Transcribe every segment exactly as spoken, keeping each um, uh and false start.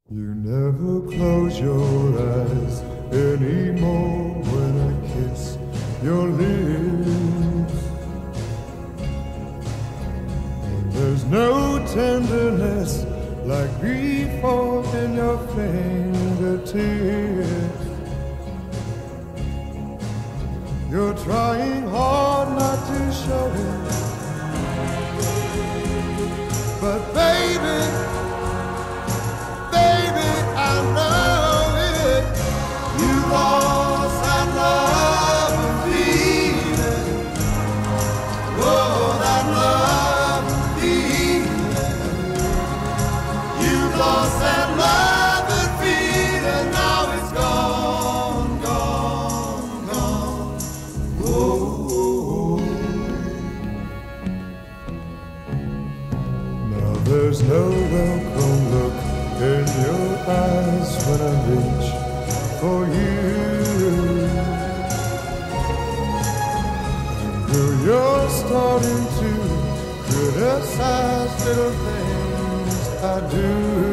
You never close your eyes anymore when I kiss your lips. And there's no tenderness like before in your fingertips. You're trying hard not to show it, but baby, baby, I know it. You lost that love and feeling. Oh, that love and feeling. You lost that love and feeling. Now it's gone, gone, gone. Oh, now there's no welcome look in your eyes when I reach for you. Girl, you're starting to criticize little things I do.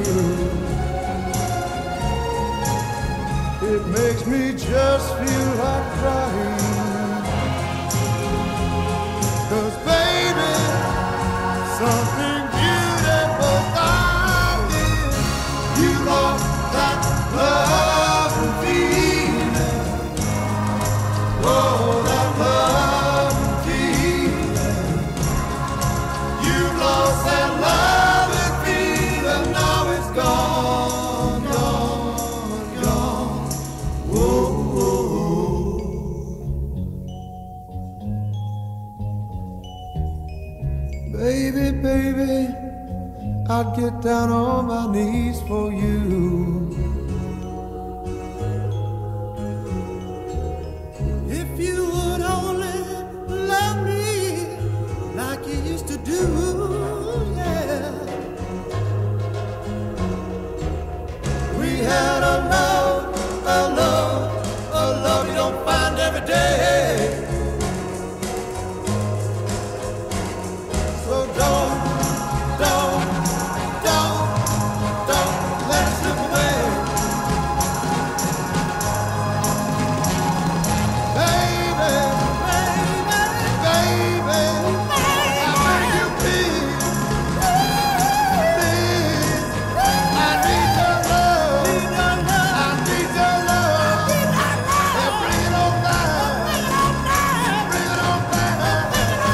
It makes me just feel like crying, 'cause baby, something beautiful found it. You lost that love and feeling. Oh, that love and feeling. You lost that love and feeling. Now it's gone, gone, gone. Whoa, whoa. Baby, baby, I'd get down on my knees for you. If you would only love me like you used to do, yeah. We had a love, a love, a love you don't find every day. So don't, don't, don't, don't let it slip away. Baby, baby, baby, I beg you please, please, I need your love, I need your love, and bring it on down, bring it on down,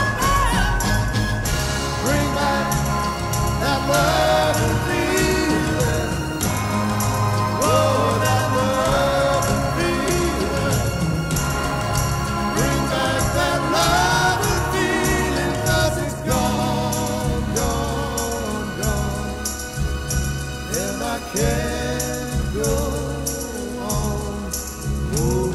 bring back that love and feeling. Oh, that love and feeling. Bring back that love and feeling, 'cause it's gone, gone, gone. And I can't go on. Oh,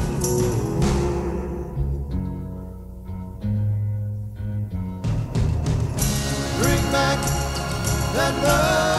bring back that love.